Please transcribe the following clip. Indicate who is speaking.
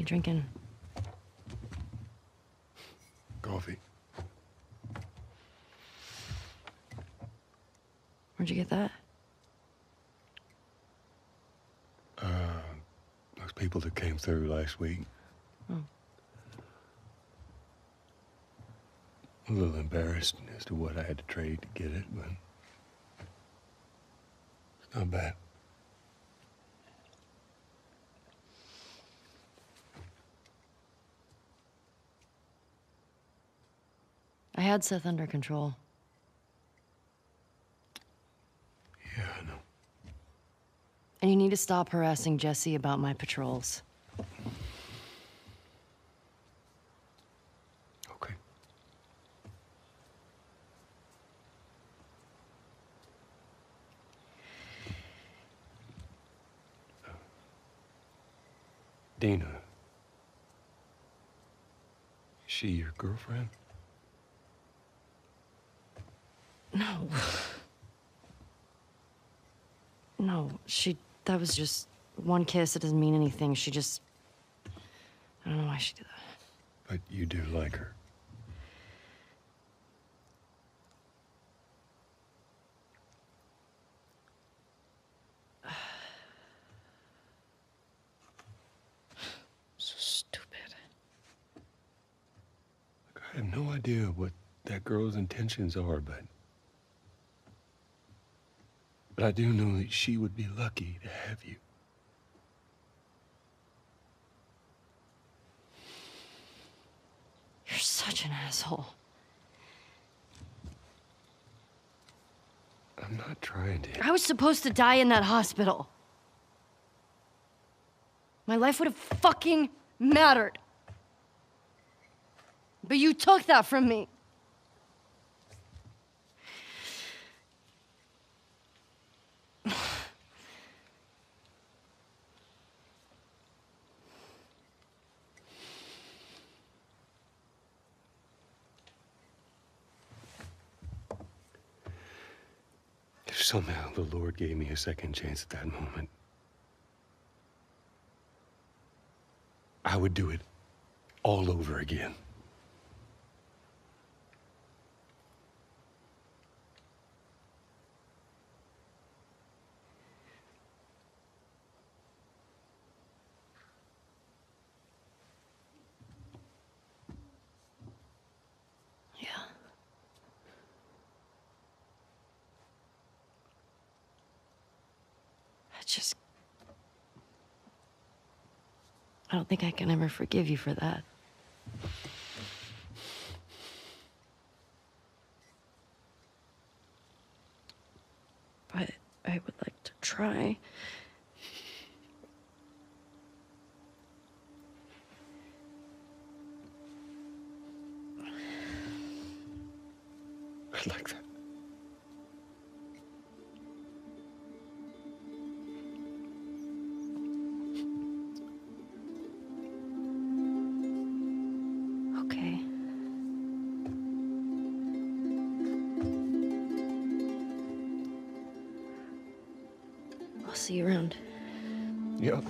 Speaker 1: drinking?
Speaker 2: Coffee.
Speaker 1: Where'd you get that?
Speaker 2: Those people that came through last week.
Speaker 1: Oh.
Speaker 2: A little embarrassed as to what I had to trade to get it, but it's not bad.
Speaker 1: I had Seth under control.
Speaker 2: Yeah, I know.
Speaker 1: And you need to stop harassing Jesse about my patrols.
Speaker 2: Okay. Dina. Is she your girlfriend?
Speaker 1: No. No, that was just one kiss. It doesn't mean anything. She just... I don't know why she did that.
Speaker 2: But you do like her.
Speaker 1: So stupid.
Speaker 2: Look, I have no idea what that girl's intentions are, but I do know that she would be lucky to have you.
Speaker 1: You're such an asshole.
Speaker 2: I'm not trying to.
Speaker 1: I was supposed to die in that hospital. My life would have fucking mattered. But you took that from me.
Speaker 2: If somehow the Lord gave me a second chance at that moment, I would do it all over again.
Speaker 1: Yeah. I don't think I can ever forgive you for that. But I would like to try.
Speaker 2: I'd like that.
Speaker 1: Okay. I'll see you around.
Speaker 2: Yep.